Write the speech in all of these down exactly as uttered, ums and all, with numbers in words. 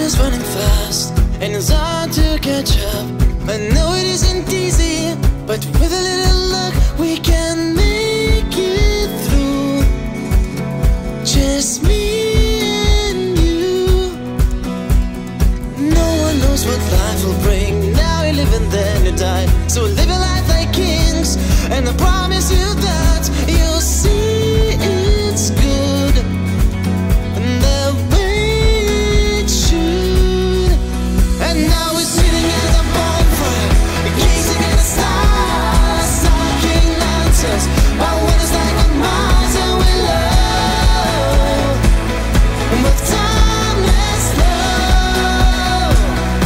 is running fast and it's hard to catch up. I know it isn't easy, but with a little luck we can make it through. Just me and you. No one knows what life will bring. Now you live and then you die, so live your life like kings, and I promise you that you'll see it's good and the way it should. And now we're sitting at a bonfire, gazing at the stars, talking nonsense about what it's like on Mars, and we love with timeless love.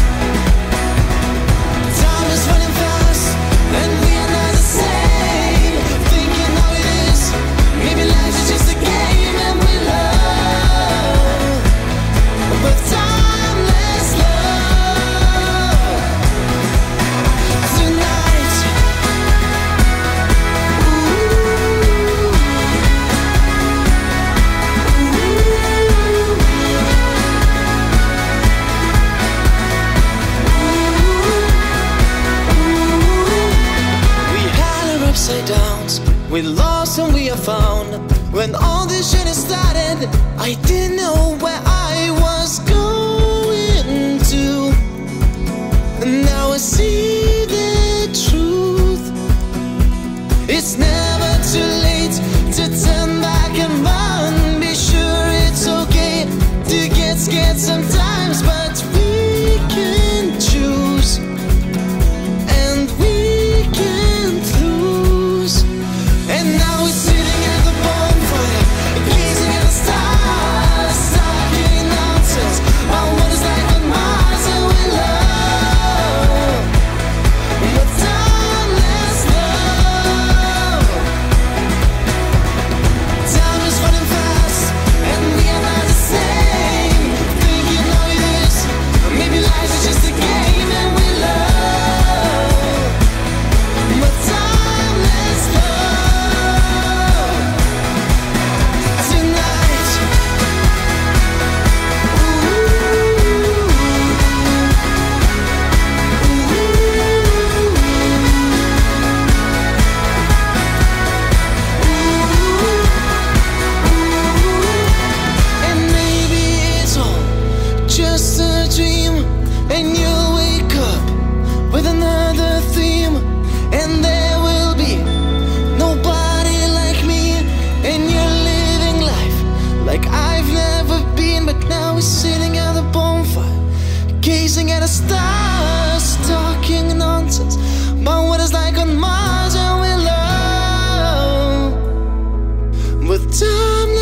Time is running fast and we are not the same, thinking how it is, maybe life is just a game, and we love with timeless love. Tonight, we had our upside downs, we lost and we are found. When all this shit started, I didn't know where I was going to. And now I see the truth. It's never too late to turn back and run. Be sure it's okay to get scared sometimes, but we can choose and we can't lose. And now we're sitting at the bonfire, gazing at the stars, talking nonsense about what it's like on Mars, and we love with timeless love. Time is running fast and we are not the same, thinking how it is, maybe life is just a game, and we love with timeless love. Tonight, and maybe it's all just a dream, and you'll wake up with another theme, and there will be nobody like me, and you're living life like I've never been. But now we're sitting at the bonfire, gazing at the stars, talking nonsense about what it's like on Mars, and we love with time.